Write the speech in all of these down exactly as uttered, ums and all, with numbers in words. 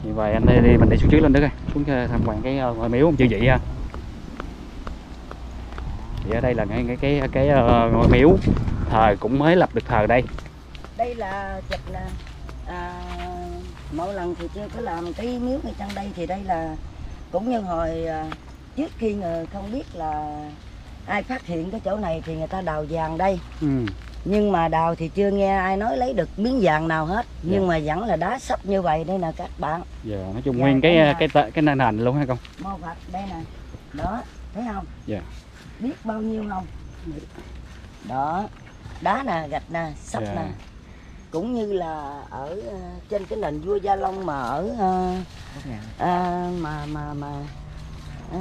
Như vậy anh đi, đi mình đi xuống trước lên Đức ơi, xuống tham quan cái ngôi miếu ông chư vị ha. Thì ở đây là cái cái cái, cái uh, ngôi miếu thờ cũng mới lập được thờ đây. Đây là chụp là à, mỗi lần thì chưa có làm cái miếu ngay trong đây, thì đây là cũng như hồi à, trước khi người không biết là ai phát hiện cái chỗ này thì người ta đào vàng đây. Ừ. Nhưng mà đào thì chưa nghe ai nói lấy được miếng vàng nào hết. Yeah. Nhưng mà vẫn là đá sấp như vậy đây nè các bạn. Dạ, nói chung nguyên cái cái cái, cái, cái nền hình luôn hả con? Mô Phật đây nè. Đó, thấy không? Dạ. Biết bao nhiêu không? Đó, đá nè, gạch nè, sắt dạ. nè. Cũng như là ở uh, trên cái nền vua Gia Long mà ở uh, uh, mà mà mà uh,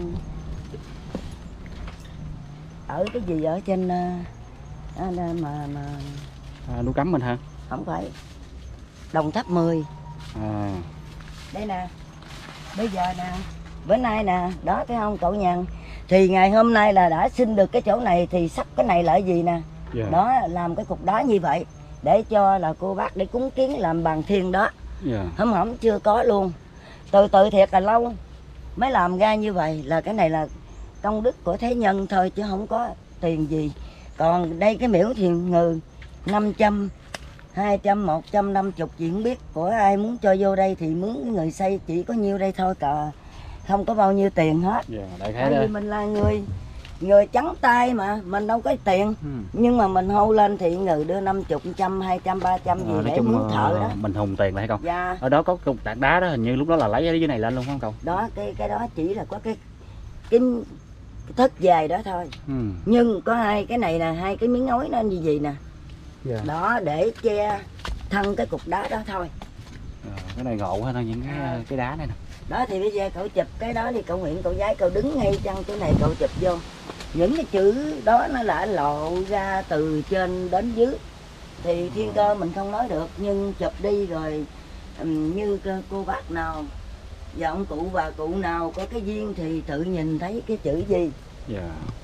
ở cái gì ở trên uh, uh, mà mà à, núi Cấm mình hả? Không phải, Đồng Tháp mười. À. Đây nè, bây giờ nè, bữa nay nè, đó thấy không cậu Nhàn? Thì ngày hôm nay là đã xin được cái chỗ này, thì sắp cái này là cái gì nè? Yeah. Đó, làm cái cục đá như vậy để cho là cô bác để cúng kiến làm bàn thiên đó. Yeah. Hổng hổng chưa có luôn. Từ từ thiệt là lâu mới làm ra như vậy, là cái này là công đức của thế nhân thôi chứ không có tiền gì. Còn đây cái miễu thì người năm trăm, hai trăm, một trăm năm mươi gì không biết, của ai muốn cho vô đây thì mướn cái người xây chỉ có nhiêu đây thôi cả, không có bao nhiêu tiền hết. Yeah, đại khái bởi vì mình là người người trắng tay mà mình đâu có tiền. Ừ. Nhưng mà mình hô lên thì người đưa năm chục, trăm, hai trăm, ba trăm gì à, để mướn thợ đó. Mình hùng tiền lại không? Dạ. Ở đó có cục tảng đá đó, hình như lúc đó là lấy ở dưới này lên luôn không cậu? Đó, cái cái đó chỉ là có cái cái, cái thất dài đó thôi. Ừ. Nhưng có hai cái này nè, hai cái miếng ngói nó như gì nè. Yeah. Đó để che thân cái cục đá đó thôi. À, cái này ngộ hơn những cái à. cái đá này nè. Đó thì bây giờ cậu chụp cái đó thì cậu nguyện cậu giái cậu đứng ngay chân chỗ này cậu chụp vô. Những cái chữ đó nó đã lộ ra từ trên đến dưới. Thì thiên cơ mình không nói được, nhưng chụp đi rồi um, như cô bác nào và ông cụ bà cụ nào có cái duyên thì tự nhìn thấy cái chữ gì. Dạ.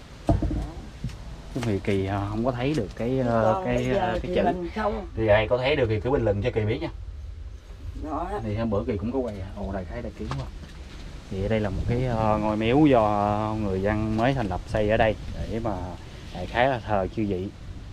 Thì Kỳ không có thấy được cái uh, cái cái thì chữ. Không... Thì ai có thấy được thì cứ bình luận cho Kỳ biết nha. Đó. Thì hôm bữa Kỳ cũng có quay ồ đại khái đại kiến quá. Thì đây là một cái uh, ngôi miếu do người dân mới thành lập xây ở đây để mà đại khái là thờ chư vị.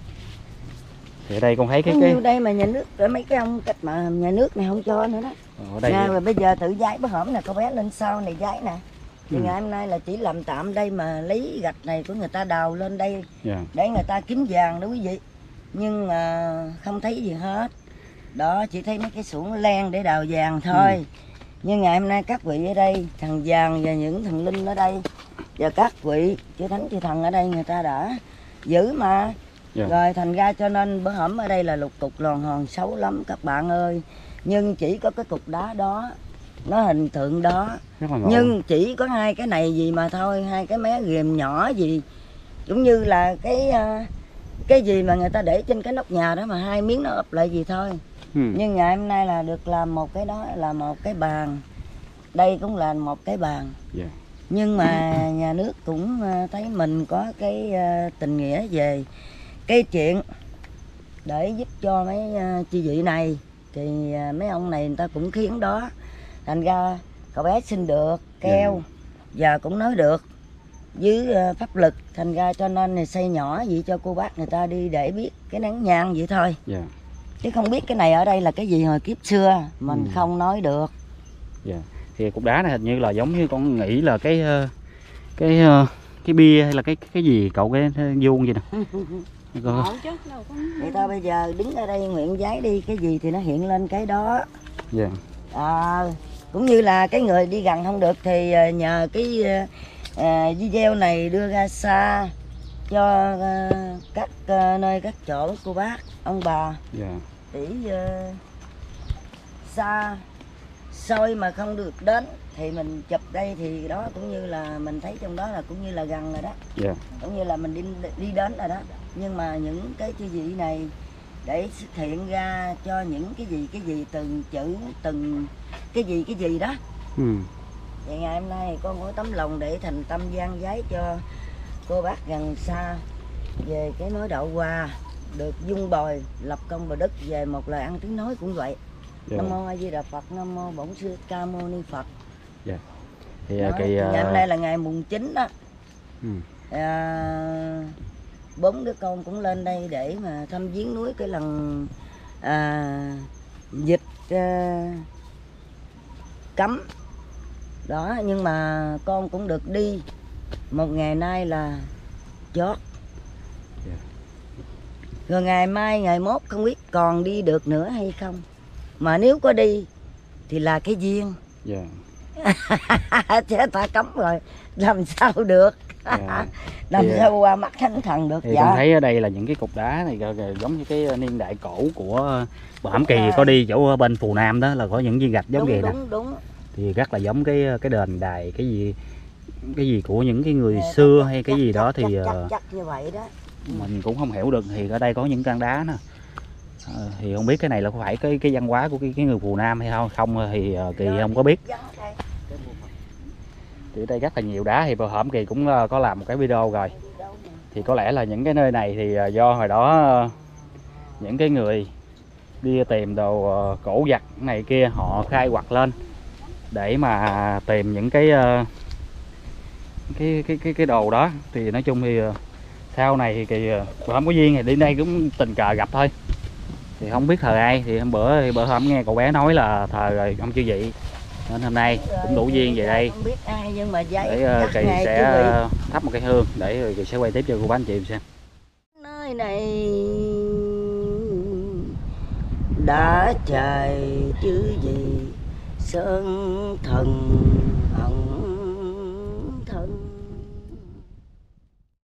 Thì ở đây con thấy cái cái nhiêu đây mà nhà nước ở mấy cái ông cách mà nhà nước này không cho nữa đó. Ở đây rồi bây giờ tự giái bữa hổm nè, cô bé lên sau này giái nè. Thì ừ. ngày hôm nay là chỉ làm tạm đây mà lấy gạch này của người ta đào lên đây. Yeah. Để người ta kiếm vàng đó quý vị. Nhưng mà không thấy gì hết. Đó, chỉ thấy mấy cái xuồng len để đào vàng thôi. Ừ. Nhưng ngày hôm nay các vị ở đây, thằng vàng và những thần linh ở đây và các vị chư thánh chư thần ở đây người ta đã giữ mà. Yeah. Rồi thành ra cho nên bữa hổm ở đây là lục cục lòn hòn xấu lắm các bạn ơi. Nhưng chỉ có cái cục đá đó, nó hình tượng đó. Nhưng chỉ có hai cái này gì mà thôi, hai cái mé ghềm nhỏ gì. Cũng như là cái cái gì mà người ta để trên cái nóc nhà đó mà hai miếng nó ập lại gì thôi. Ừ. Nhưng ngày hôm nay là được làm một cái đó là một cái bàn. Đây cũng là một cái bàn. Yeah. Nhưng mà nhà nước cũng thấy mình có cái tình nghĩa về cái chuyện để giúp cho mấy chi vị này. Thì mấy ông này người ta cũng khiến đó. Thành ra cậu bé xin được keo. Yeah. Và cũng nói được với pháp lực. Thành ra cho nên này xây nhỏ vậy cho cô bác người ta đi để biết cái nén nhang vậy thôi. Yeah. Chứ không biết cái này ở đây là cái gì hồi kiếp xưa mình ừ. không nói được. Dạ. Thì cục đá này hình như là giống như con nghĩ là cái cái cái bia hay là cái cái gì cậu cái vuông vậy nè. Người ta bây giờ đứng ở đây nguyện giái đi cái gì thì nó hiện lên cái đó. Dạ. À, cũng như là cái người đi gần không được thì nhờ cái à, video này đưa ra xa cho uh, các uh, nơi các chỗ cô bác ông bà. Yeah. Để uh, xa xôi mà không được đến thì mình chụp đây thì đó cũng như là mình thấy trong đó là cũng như là gần rồi đó. Yeah. Cũng như là mình đi đi đến rồi đó. Nhưng mà những cái chữ vị này để xuất hiện ra cho những cái gì cái gì từng chữ từng cái gì cái gì đó. Ừ. Vậy ngày hôm nay con có tấm lòng để thành tâm gian giái cho cô bác gần xa về cái nói đạo hòa được dung bồi lập công bồi đức về một lời ăn tiếng nói cũng vậy. Dạ. Nam mô A Di Đà Phật, Nam mô Bổn Sư Ca Mâu Ni Phật. Dạ. Thì Đó, kỳ thì ngày uh... hôm nay là ngày mùng chín đó. Ừ. À, bốn đứa con cũng lên đây để mà thăm viếng núi cái lần à, dịch à, cấm đó, nhưng mà con cũng được đi một ngày nay là chót. Yeah. Rồi ngày mai ngày mốt không biết còn đi được nữa hay không, mà nếu có đi thì là cái duyên. Yeah. Chứ ta cấm rồi làm sao được. Yeah. Làm thì, sao qua mắt thánh thần được. Thì dạ. Con thấy ở đây là những cái cục đá này giống như cái niên đại cổ của Bà Hẩm Kỳ. À, có đi chỗ bên Phù Nam đó là có những viên gạch giống đúng, vậy đúng, nè. Đúng đúng. Thì rất là giống cái cái đền đài cái gì cái gì của những cái người yeah, xưa hay cái chắc, gì đó chắc, thì chắc, chắc, chắc như vậy đó. Mình cũng không hiểu được. Thì ở đây có những căn đá nè. À, thì không biết cái này là có phải cái cái văn hóa của cái, cái người Phù Nam hay không không thì uh, Kỳ không có biết. Thì ở đây rất là nhiều đá. Thì Bà Hẩm Kỳ cũng uh, có làm một cái video rồi. Thì có lẽ là những cái nơi này thì uh, do hồi đó uh, những cái người đi tìm đồ uh, cổ vật này kia họ khai quật lên để mà tìm những cái uh, cái cái cái cái đồ đó. Thì nói chung thì uh, sau này thì Kỳ uh, không có duyên thì đi đây cũng tình cờ gặp thôi. Thì không biết thờ ai. Thì hôm bữa thì bữa hôm nghe cậu bé nói là thờ rồi ông chư vị, nên hôm nay cũng đủ duyên về đây. Không biết ai nhưng mà giấy để uh, Kỳ sẽ thắp một cây hương để rồi Kỳ sẽ quay tiếp cho cô bác anh chị xem. Nơi này đã trời chứ gì sơn thần ẩn